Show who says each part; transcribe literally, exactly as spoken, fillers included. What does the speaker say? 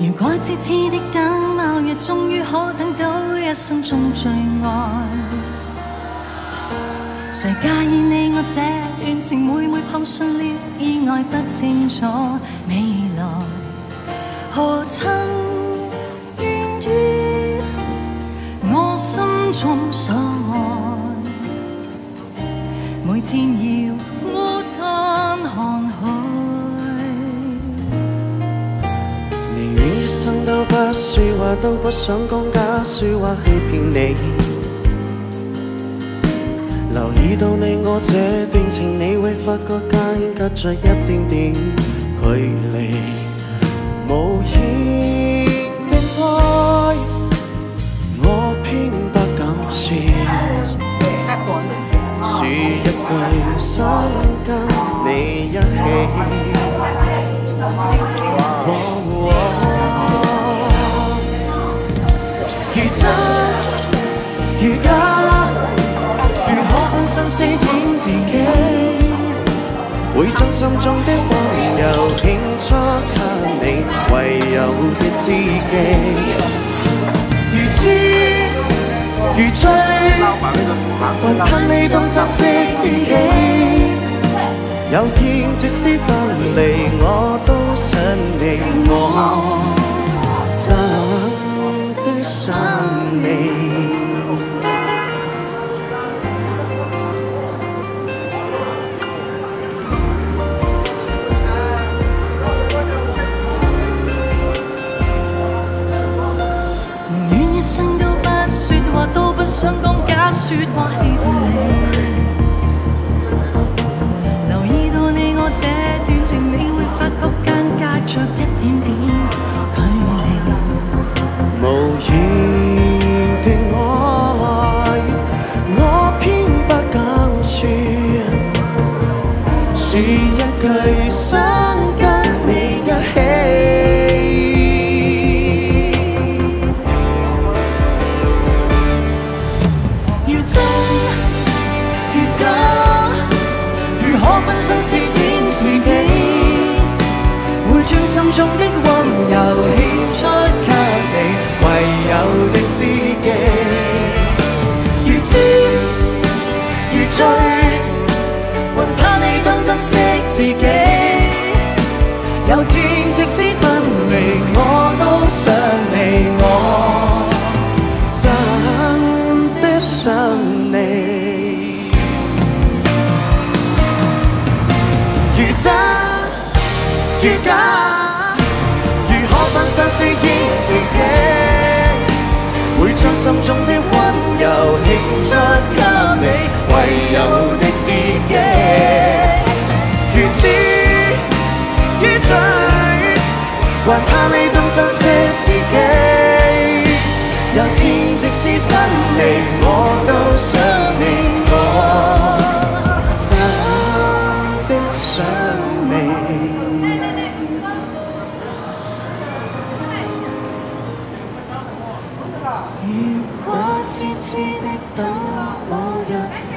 Speaker 1: 如果痴痴的等，某日終於可等到一生中最愛。誰介意你我這段情每每碰上了意外，不清楚未來何曾願於我心中所愛。每天要孤單看海。
Speaker 2: 寧願一生都不說話，都不想講假説話欺騙你。留意到你我這段情，你會發覺間隔着一點點距離。無言的愛，我偏不敢説，是一句想跟你一起。哦如真如假，如可分身飾演自己，會將心中的溫柔獻出給你唯有的知己。如痴如醉，還盼你懂珍惜自己。有天即使分離，我都想你，我真的想你。
Speaker 1: 一生都不說話，都不想講假説話欺騙你。留意到你我這段情，你會發覺間隔着一點點距離。
Speaker 2: 無言的愛，我偏不敢説，是一句想跟你一起。飾演自己，會將心中的溫柔獻出給你唯有的知己。如痴如醉，還怕你懂珍惜自己。有天即使分離，我都想你，我真的想你。如真如假，如可分身飾演自己，會將心中的溫柔獻出給你唯有的知己。如痴如醉，還怕你懂珍惜自己。有天即使分離，我都想你，我想你。如果痴痴的等某日